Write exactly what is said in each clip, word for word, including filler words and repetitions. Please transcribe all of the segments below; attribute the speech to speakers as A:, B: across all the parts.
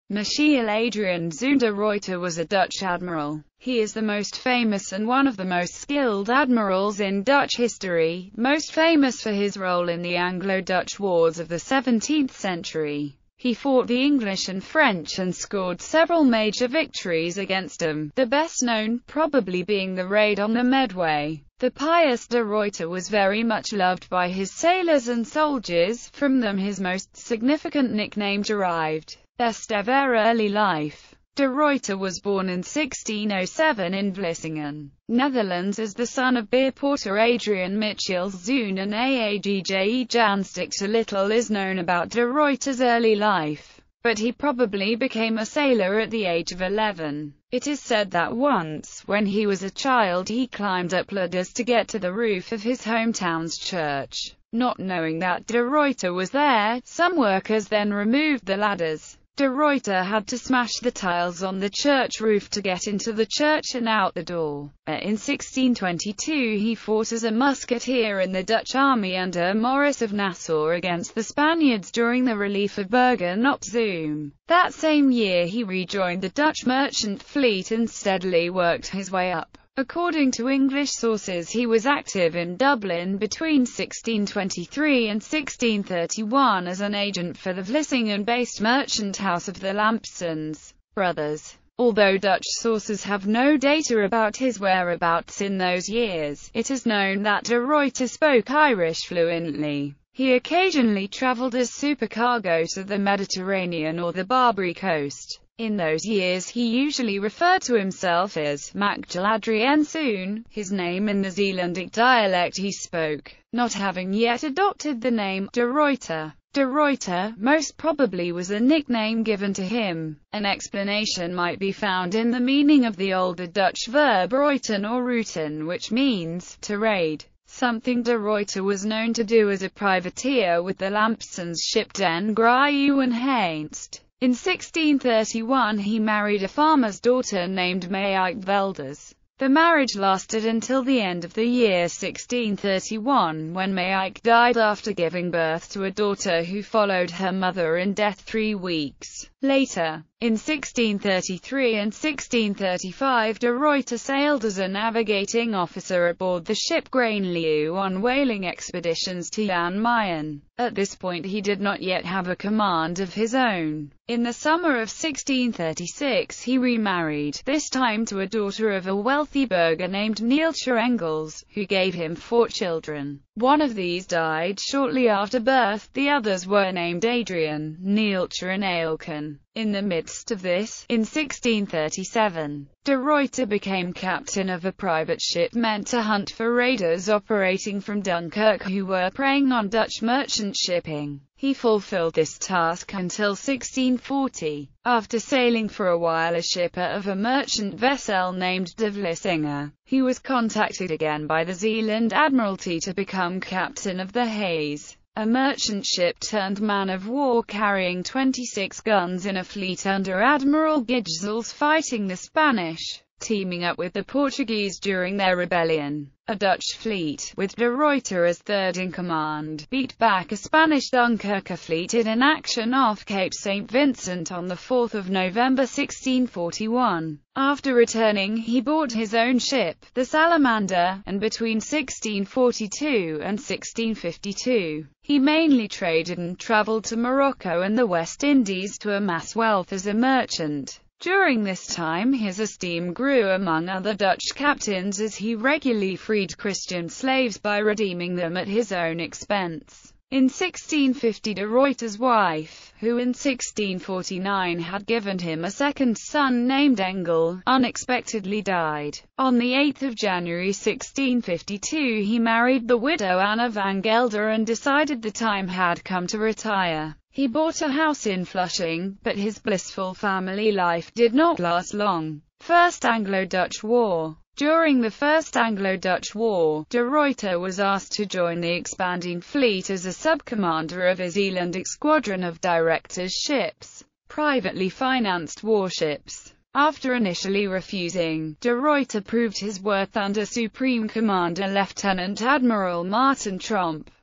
A: Michiel Adriaan Zoon de Ruyter was a Dutch admiral. He is the most famous and one of the most skilled admirals in Dutch history, most famous for his role in the Anglo-Dutch Wars of the seventeenth century. He fought the English and French and scored several major victories against them, the best known probably being the raid on the Medway. The pious de Ruyter was very much loved by his sailors and soldiers, from them his most significant nickname derived. Best of early life. De Ruyter was born in sixteen oh seven in Vlissingen, Netherlands as the son of beer porter Adriaan Michiel Zoon and Aagje Janstikte. Little is known about de Ruyter's early life, but he probably became a sailor at the age of eleven. It is said that once, when he was a child, he climbed up ladders to get to the roof of his hometown's church. Not knowing that de Ruyter was there, some workers then removed the ladders. De Ruyter had to smash the tiles on the church roof to get into the church and out the door. In sixteen twenty-two he fought as a musketeer in the Dutch army under Maurice of Nassau against the Spaniards during the relief of Bergen op Zoom. That same year he rejoined the Dutch merchant fleet and steadily worked his way up. According to English sources, he was active in Dublin between sixteen twenty-three and sixteen thirty-one as an agent for the Vlissingen-based merchant house of the Lampsons brothers. Although Dutch sources have no data about his whereabouts in those years, it is known that de Ruyter spoke Irish fluently. He occasionally travelled as supercargo to the Mediterranean or the Barbary coast. In those years he usually referred to himself as Michiel Adriaan Zoon, his name in the Zeelandic dialect he spoke, not having yet adopted the name de Ruyter. De Ruyter, most probably, was a nickname given to him. An explanation might be found in the meaning of the older Dutch verb ruiten or routen, which means to raid, something de Ruyter was known to do as a privateer with the Lampsons ship Den Gruwen Hengst. In sixteen thirty-one he married a farmer's daughter named Maike Velders. The marriage lasted until the end of the year sixteen thirty-one, when Maike died after giving birth to a daughter who followed her mother in death three weeks later. In sixteen thirty-three and sixteen thirty-five de Ruyter sailed as a navigating officer aboard the ship Grain Liu on whaling expeditions to Jan Mayen. At this point he did not yet have a command of his own. In the summer of sixteen thirty-six he remarried, this time to a daughter of a wealthy burgher named Neeltje Engels, who gave him four children. One of these died shortly after birth, the others were named Adriaan, Neeltje and Ailken. In the midst of this, in sixteen thirty-seven, de Ruyter became captain of a private ship meant to hunt for raiders operating from Dunkirk who were preying on Dutch merchant shipping. He fulfilled this task until sixteen forty. After sailing for a while as shipper of a merchant vessel named de Vlissingen, he was contacted again by the Zeeland Admiralty to become captain of the Hayes, a merchant ship turned man-of-war carrying twenty-six guns in a fleet under Admiral Gijsels fighting the Spanish, teaming up with the Portuguese during their rebellion. A Dutch fleet, with de Ruyter as third in command, beat back a Spanish Dunkirk fleet in an action off Cape Saint Vincent on the fourth of November sixteen forty-one. After returning he bought his own ship, the Salamander, and between sixteen forty-two and sixteen fifty-two, he mainly traded and travelled to Morocco and the West Indies to amass wealth as a merchant. During this time his esteem grew among other Dutch captains as he regularly freed Christian slaves by redeeming them at his own expense. In sixteen fifty de Ruyter's wife, who in sixteen forty-nine had given him a second son named Engel, unexpectedly died. On the eighth of January sixteen fifty-two he married the widow Anna van Gelder and decided the time had come to retire. He bought a house in Flushing, but his blissful family life did not last long. First Anglo-Dutch War. During the First Anglo-Dutch War, de Ruyter was asked to join the expanding fleet as a sub-commander of a Zeelandic squadron of directors' ships, privately financed warships. After initially refusing, de Ruyter proved his worth under Supreme Commander Lieutenant Admiral Martin Tromp.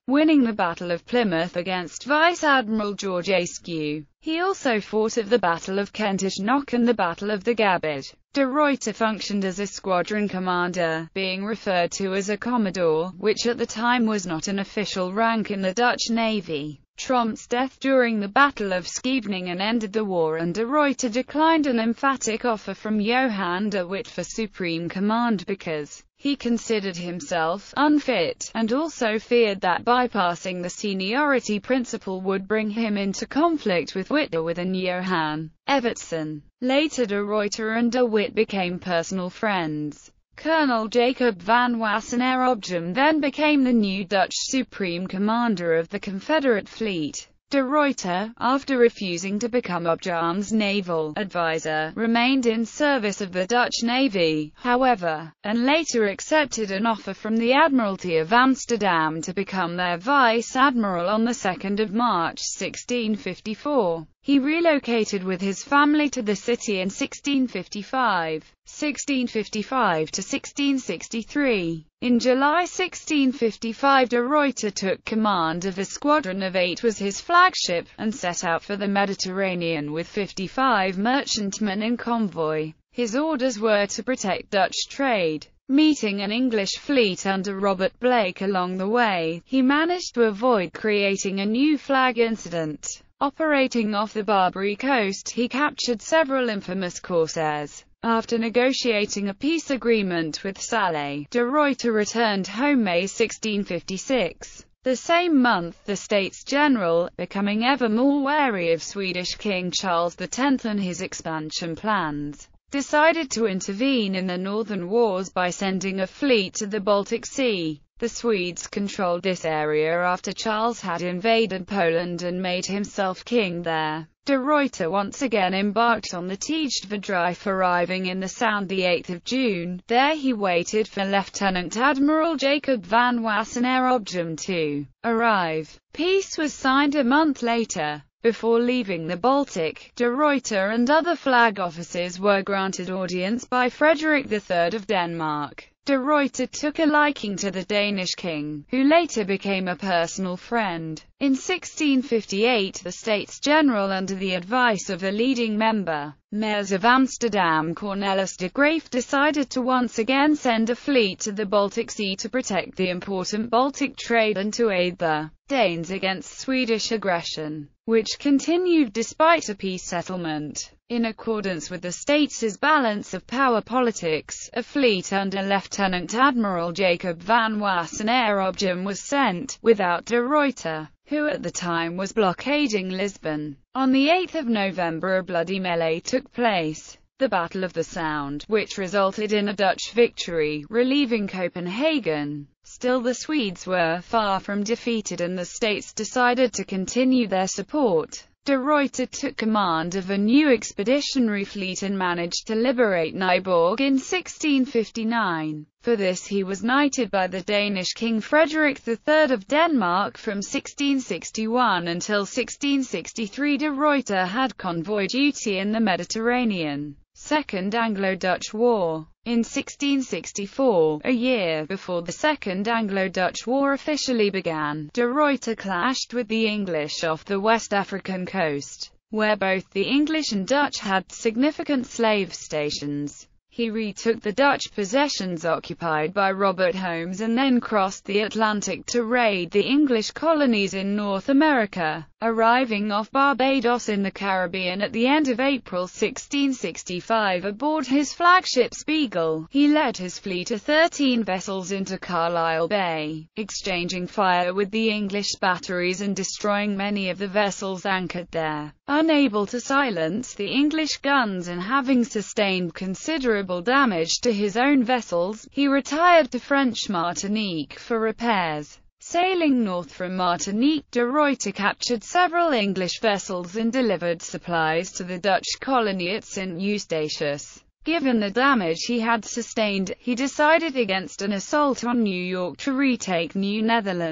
A: winning the Battle of Plymouth against Vice Admiral George Ayscue. He also fought at the Battle of Kentish Knock and the Battle of the Gabbard. De Ruyter functioned as a squadron commander, being referred to as a commodore, which at the time was not an official rank in the Dutch Navy. Tromp's death during the Battle of Scheveningen ended the war, and de Ruyter declined an emphatic offer from Johan de Witt for supreme command because he considered himself unfit, and also feared that bypassing the seniority principle would bring him into conflict with Witt and Johan Evertsen. Later de Ruyter and de Witt became personal friends. Colonel Jacob van Wassenaer-Oegem then became the new Dutch Supreme Commander of the Confederate fleet. De Ruyter, after refusing to become Oegem's naval advisor, remained in service of the Dutch Navy, however, and later accepted an offer from the Admiralty of Amsterdam to become their vice-admiral on the second of March sixteen fifty-four. He relocated with his family to the city in sixteen fifty-five. sixteen fifty-five to sixteen sixty-three. In July sixteen fifty-five, de Ruyter took command of a squadron of eight was his flagship, and set out for the Mediterranean with fifty-five merchantmen in convoy. His orders were to protect Dutch trade. Meeting an English fleet under Robert Blake along the way, he managed to avoid creating a new flag incident. Operating off the Barbary coast, he captured several infamous corsairs. After negotiating a peace agreement with Salé, de Ruyter returned home May sixteen fifty-six. The same month, the States General, becoming ever more wary of Swedish King Charles the tenth and his expansion plans, decided to intervene in the northern wars by sending a fleet to the Baltic Sea. The Swedes controlled this area after Charles had invaded Poland and made himself king there. De Ruyter once again embarked on the Tijdverdrijf, arriving in the Sound the eighth of June. There he waited for Lieutenant Admiral Jacob van Wassenaer-Oegem to arrive. Peace was signed a month later. Before leaving the Baltic, de Ruyter and other flag officers were granted audience by Frederick the third of Denmark. De Ruyter took a liking to the Danish king, who later became a personal friend. In sixteen fifty-eight, the States General, under the advice of the leading member, mayors of Amsterdam Cornelis de Graeff, decided to once again send a fleet to the Baltic Sea to protect the important Baltic trade and to aid the Danes against Swedish aggression, which continued despite a peace settlement. In accordance with the states' balance of power politics, a fleet under Lieutenant Admiral Jacob van Wassenaer-Oegem was sent, without de Ruyter, who at the time was blockading Lisbon. On the eighth of November, a bloody melee took place, the Battle of the Sound, which resulted in a Dutch victory, relieving Copenhagen. Still, the Swedes were far from defeated, and the states decided to continue their support. De Ruyter took command of a new expeditionary fleet and managed to liberate Nyborg in sixteen fifty-nine. For this he was knighted by the Danish King Frederick the third of Denmark. From sixteen sixty-one until sixteen sixty-three, de Ruyter had convoy duty in the Mediterranean. Second Anglo-Dutch War. In sixteen sixty-four, a year before the Second Anglo-Dutch War officially began, de Ruyter clashed with the English off the West African coast, where both the English and Dutch had significant slave stations. He retook the Dutch possessions occupied by Robert Holmes and then crossed the Atlantic to raid the English colonies in North America, arriving off Barbados in the Caribbean at the end of April sixteen sixty-five aboard his flagship Spiegel. He led his fleet of thirteen vessels into Carlisle Bay, exchanging fire with the English batteries and destroying many of the vessels anchored there. Unable to silence the English guns and having sustained considerable damage to his own vessels, he retired to French Martinique for repairs. Sailing north from Martinique, de Ruyter captured several English vessels and delivered supplies to the Dutch colony at Saint Eustatius. Given the damage he had sustained, he decided against an assault on New York to retake New Netherland.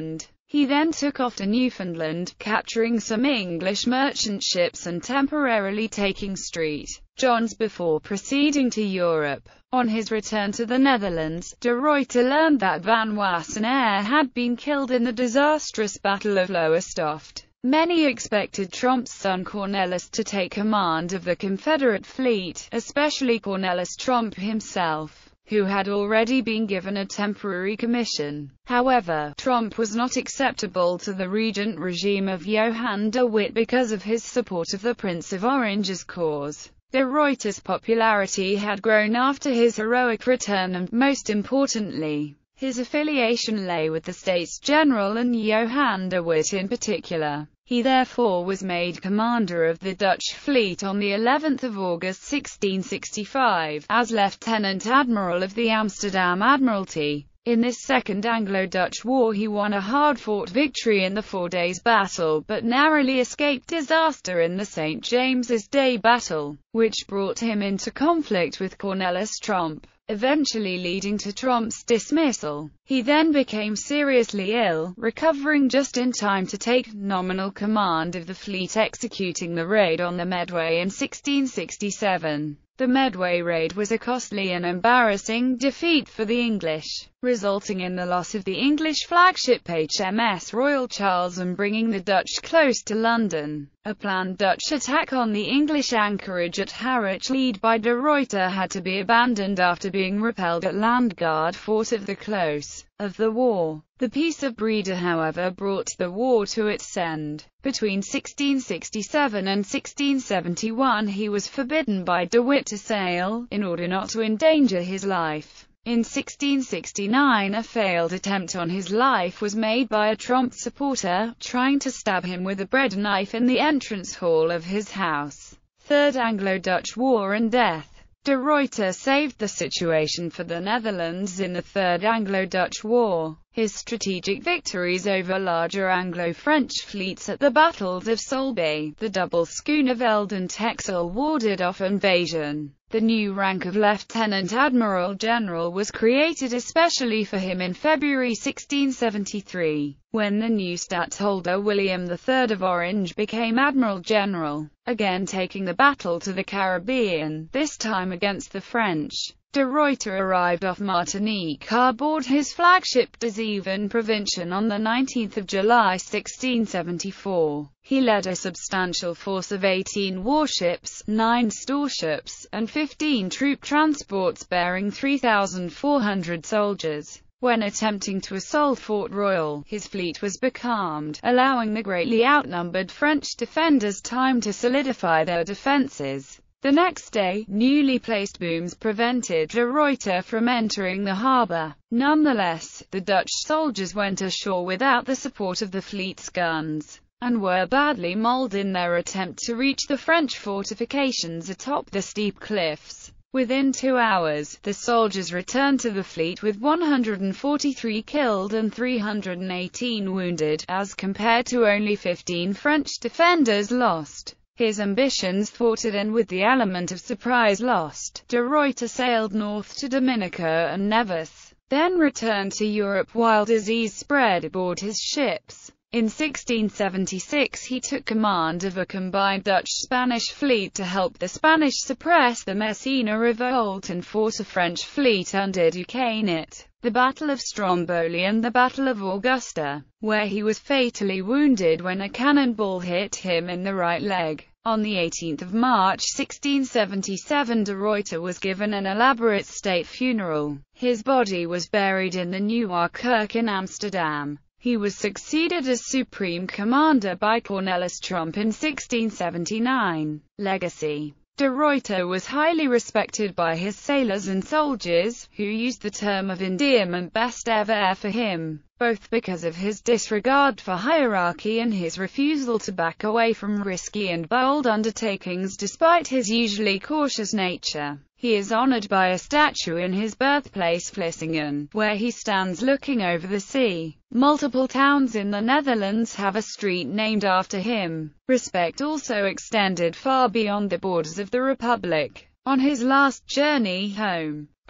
A: He then took off to Newfoundland, capturing some English merchant ships and temporarily taking Saint John's before proceeding to Europe. On his return to the Netherlands, de Ruyter learned that Van Wassenaer had been killed in the disastrous Battle of Lowestoft. Many expected Tromp's son Cornelis to take command of the Confederate fleet, especially Cornelis Tromp himself, who had already been given a temporary commission. However, Tromp was not acceptable to the regent regime of Johan de Witt because of his support of the Prince of Orange's cause. De Ruyter's popularity had grown after his heroic return and, most importantly, his affiliation lay with the States General and Johan de Witt in particular. He therefore was made commander of the Dutch fleet on the eleventh of August sixteen sixty-five, as Lieutenant Admiral of the Amsterdam Admiralty. In this Second Anglo-Dutch War he won a hard-fought victory in the Four Days Battle, but narrowly escaped disaster in the Saint James's Day Battle, which brought him into conflict with Cornelis Tromp, eventually leading to Tromp's dismissal. He then became seriously ill, recovering just in time to take nominal command of the fleet, executing the raid on the Medway in sixteen sixty-seven. The Medway raid was a costly and embarrassing defeat for the English, resulting in the loss of the English flagship H M S Royal Charles and bringing the Dutch close to London. A planned Dutch attack on the English anchorage at Harwich, led by de Ruyter, had to be abandoned after being repelled at Landguard Fort at the close of the war. The Peace of Breda, however, brought the war to its end. Between sixteen sixty-seven and sixteen seventy-one he was forbidden by de Witt to sail, in order not to endanger his life. In sixteen sixty-nine a failed attempt on his life was made by a Tromp supporter, trying to stab him with a bread knife in the entrance hall of his house. Third Anglo-Dutch War and Death. De Ruyter saved the situation for the Netherlands in the Third Anglo-Dutch War. His strategic victories over larger Anglo-French fleets at the battles of Solebay, the double schooner Veld and Texel, warded off invasion. The new rank of Lieutenant Admiral General was created especially for him in February sixteen seventy-three, when the new stadtholder William the Third of Orange became Admiral General, again taking the battle to the Caribbean, this time against the French. De Ruyter arrived off Martinique aboard his flagship Des Yvelines Provincial on the nineteenth of July sixteen seventy-four. He led a substantial force of eighteen warships, nine storeships, and fifteen troop transports bearing three thousand four hundred soldiers. When attempting to assault Fort Royal, his fleet was becalmed, allowing the greatly outnumbered French defenders time to solidify their defences. The next day, newly placed booms prevented de Ruyter from entering the harbour. Nonetheless, the Dutch soldiers went ashore without the support of the fleet's guns, and were badly mauled in their attempt to reach the French fortifications atop the steep cliffs. Within two hours, the soldiers returned to the fleet with one hundred forty-three killed and three hundred eighteen wounded, as compared to only fifteen French defenders lost. His ambitions thwarted and with the element of surprise lost, de Ruyter sailed north to Dominica and Nevis, then returned to Europe while disease spread aboard his ships. In sixteen seventy-six he took command of a combined Dutch-Spanish fleet to help the Spanish suppress the Messina revolt and force a French fleet under Duquesne at the Battle of Stromboli and the Battle of Augusta, where he was fatally wounded when a cannonball hit him in the right leg. On the eighteenth of March sixteen seventy-seven de Ruyter was given an elaborate state funeral. His body was buried in the Nieuwe Kerk in Amsterdam. He was succeeded as Supreme Commander by Cornelis Tromp in sixteen seventy-nine. Legacy. De Ruyter was highly respected by his sailors and soldiers, who used the term of endearment best ever for him, both because of his disregard for hierarchy and his refusal to back away from risky and bold undertakings despite his usually cautious nature. He is honored by a statue in his birthplace Vlissingen, where he stands looking over the sea. Multiple towns in the Netherlands have a street named after him. Respect also extended far beyond the borders of the Republic. On his last journey home,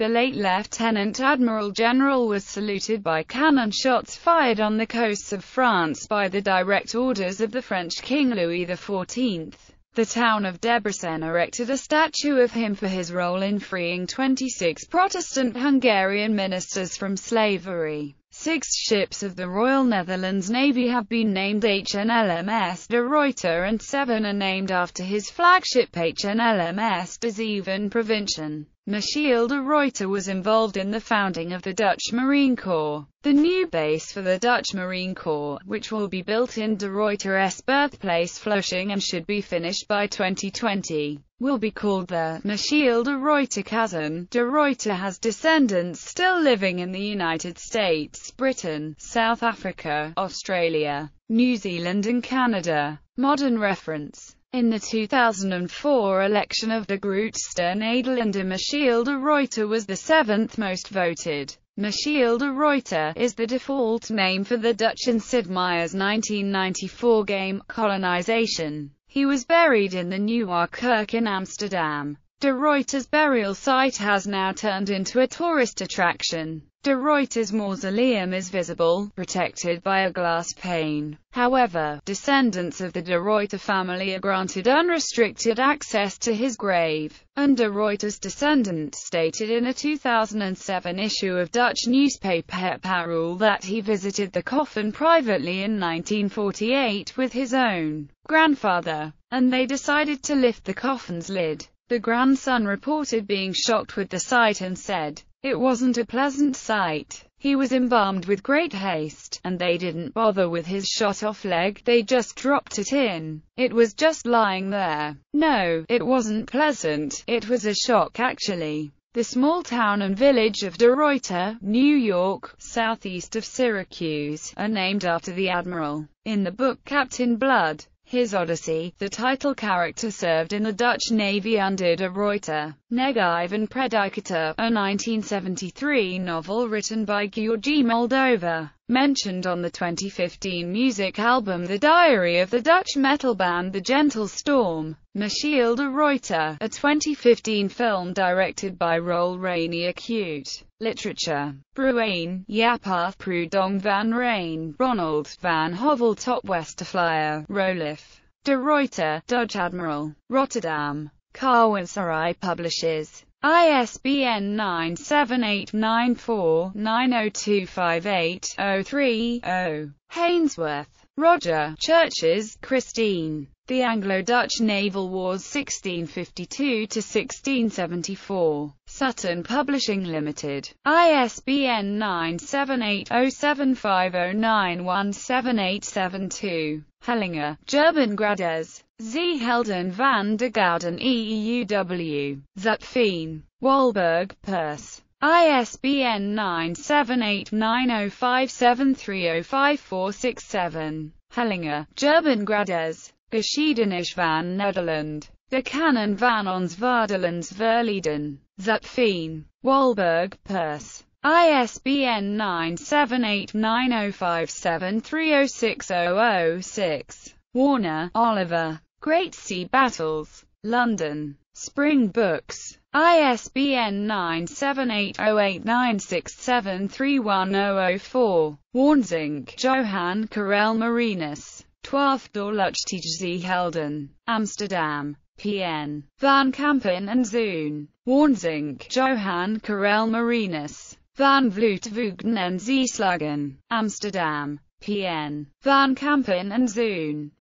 A: The late Lieutenant Admiral General was saluted by cannon shots fired on the coasts of France by the direct orders of the French King Louis the fourteenth. The town of Debrecen erected a statue of him for his role in freeing twenty-six Protestant Hungarian ministers from slavery. Six ships of the Royal Netherlands Navy have been named H N L M S De Ruyter, and seven are named after his flagship H N L M S De Zeven-Provinciën. Michiel de Ruyter was involved in the founding of the Dutch Marine Corps. The new base for the Dutch Marine Corps, which will be built in de Ruyter's birthplace Flushing and should be finished by twenty twenty, will be called the Michiel de Ruyter Kazerne. De Ruyter has descendants still living in the United States, Britain, South Africa, Australia, New Zealand and Canada. Modern reference. In the two thousand four election of De Grootste Nederlander, Michiel de Ruyter was the seventh most voted. Michiel de Ruyter is the default name for the Dutch in Sid Meier's nineteen ninety-four game, Colonization. He was buried in the Nieuwe Kerk in Amsterdam. De Ruyter's burial site has now turned into a tourist attraction. De Ruyter's mausoleum is visible, protected by a glass pane. However, descendants of the de Ruyter family are granted unrestricted access to his grave. And de Ruyter's descendant stated in a two thousand seven issue of Dutch newspaper Het Parool that he visited the coffin privately in nineteen forty-eight with his own grandfather, and they decided to lift the coffin's lid. The grandson reported being shocked with the sight and said, "It wasn't a pleasant sight. He was embalmed with great haste, and they didn't bother with his shot-off leg, they just dropped it in. It was just lying there. No, it wasn't pleasant, it was a shock actually." The small town and village of De Ruyter, New York, southeast of Syracuse, are named after the admiral. In the book Captain Blood, His Odyssey, the title character served in the Dutch Navy under de Ruyter. Negative and Predicator, a nineteen seventy-three novel written by Georgi Moldova, mentioned on the twenty fifteen music album The Diary of the Dutch metal band The Gentle Storm. Michiel de Ruyter, a twenty fifteen film directed by Roel Rainier. Cute. Literature. Bruin, Jaapart Prudong van Rijn, Ronald van Hovel Top Westerflyer, Roelof de Ruyter, Dutch Admiral, Rotterdam. Karwansarai Publishers. I S B N nine seven eight nine four nine zero two five eight zero three zero. Hainsworth, Roger. Churches, Christine. The Anglo-Dutch Naval Wars sixteen fifty-two to sixteen seventy-four. Sutton Publishing Limited. I S B N nine seven eight zero seven five zero nine one seven eight seven two. Hellinger, Gerben Grades. Z. Helden van de Gouden E E U W. Zutphen. Walberg, Pers. I S B N nine seven eight nine zero five seven three zero five four six seven. Hellinger, Gerben Grades. Geschiedenis van Nederland. De Canon van ons Vaderlands Verleden. Zutphen. Walberg, Pers. I S B N nine seven eight nine zero five seven three zero six zero zero six. Warner, Oliver. Great Sea Battles. London. Spring Books. I S B N nine seven eight zero eight nine six seven three one zero zero four. Warnzink, Johan Karel Marinus. twaalf Doorluchtige Z. Helden. Amsterdam. P N. Van Kampen and Zoon. Warnzink, Johan Karel Marinus. Van Vloot Voogden en Zeeslagen. Amsterdam. P N. Van Kampen and Zoon.